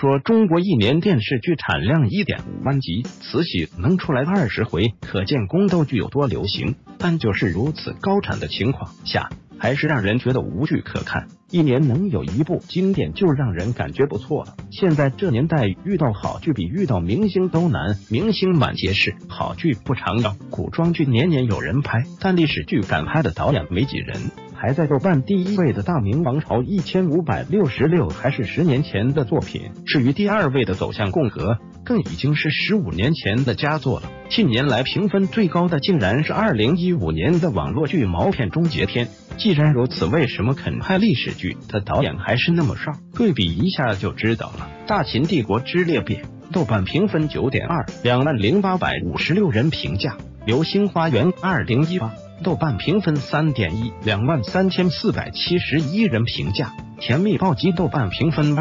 说中国一年电视剧产量 1.5 万集，慈禧能出来20回，可见宫斗剧有多流行。但就是如此高产的情况下，还是让人觉得无剧可看。一年能有一部经典就让人感觉不错了。现在这年代遇到好剧比遇到明星都难，明星满街是，好剧不常有，古装剧年年有人拍，但历史剧敢拍的导演没几人。排在豆瓣第1位的《大明王朝》1566还是10年前的作品，至于第2位的《走向共和》更已经是15年前的佳作了。近年来评分最高的竟然是2015年的网络剧《毛片终结篇》。既然如此，为什么肯拍历史剧的导演还是那么少？对比一下就知道了。《大秦帝国之裂变》豆瓣评分 9.2，20856人评价。《流星花园》2018豆瓣评分 3.1，23471人评价。甜蜜暴击豆瓣评分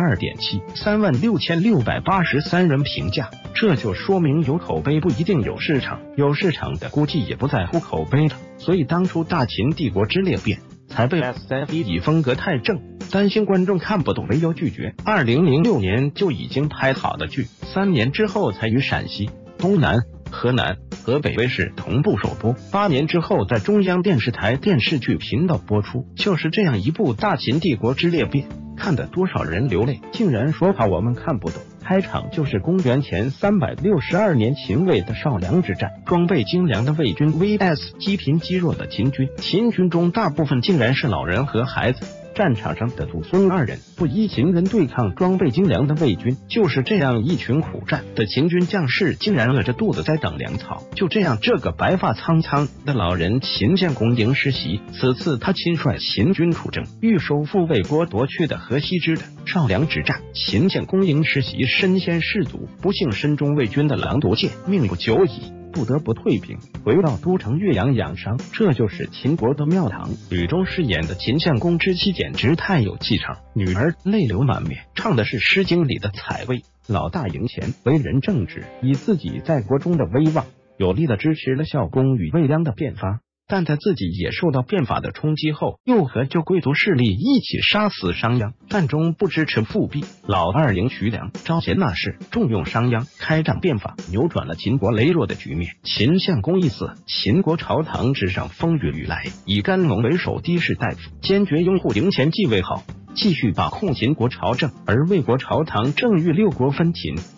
2.7，36683人评价。这就说明有口碑不一定有市场，有市场的估计也不在乎口碑的。所以当初大秦帝国之裂变才被 SF 以风格太正，担心观众看不懂没有拒绝。2006年就已经拍好的剧，3年之后才于陕西、东南、河南、河北卫视同步首播，8年之后在中央电视台电视剧频道播出。就是这样一部《大秦帝国之裂变》，看得多少人流泪，竟然说怕我们看不懂。开场就是公元前362年秦魏的少梁之战，装备精良的魏军 vs 积贫积弱的秦军，秦军中大部分竟然是老人和孩子。战场上的祖孙2人不依秦人对抗装备精良的魏军，就是这样一群苦战的秦军将士竟然饿着肚子在等粮草。就这样，这个白发苍苍的老人秦献公迎师袭，此次他亲率秦军出征，欲收复魏国夺去的河西之的少梁之战。秦献公迎师袭身先士卒，不幸身中魏军的狼毒箭，命不久矣，不得不退兵回到都城岳阳养伤。这就是秦国的庙堂。吕中饰演的秦献公之妻简直太有气场，女儿泪流满面，唱的是《诗经》里的采薇。老大赢钱，为人正直，以自己在国中的威望，有力的支持了孝公与魏鞅的变法。但在自己也受到变法的冲击后，又和旧贵族势力一起杀死商鞅，但终不支持复辟。老二迎徐良，招贤纳士，重用商鞅，开战变法，扭转了秦国羸弱的局面。秦献公一死，秦国朝堂之上风雨欲来，以甘龙为首的士大夫坚决拥护赢钱继位后，继续把控秦国朝政，而魏国朝堂正欲6国分秦，